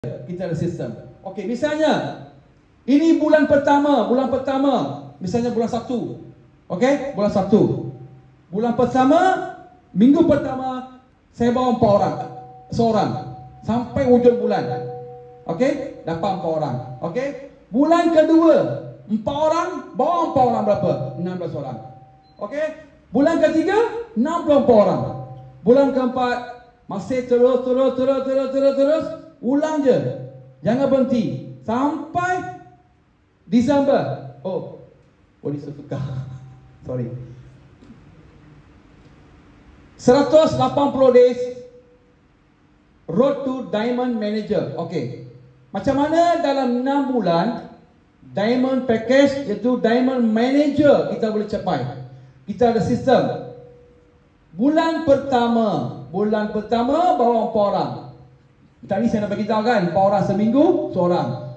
kita ada sistem. Okey, misalnya ini bulan pertama, misalnya bulan 1. Okey, bulan 1. Bulan pertama, minggu pertama saya bawa 4 orang, seorang sampai hujung bulan. Okey, dapat 4 orang. Okey, bulan kedua 4 orang, bawa 4 orang berapa? 16 orang. Okey, bulan ketiga 64 orang. Bulan keempat masih terus, ulang je. Jangan berhenti sampai Disember. Boleh suka. Sorry. 180 days Road to Diamond Manager. Okey. Macam mana dalam 6 bulan Diamond Package iaitu Diamond Manager kita boleh capai? Kita ada sistem. Bulan pertama bawa 4 orang. Tadi saya nak bagi tahu kan, 4 orang seminggu, seorang.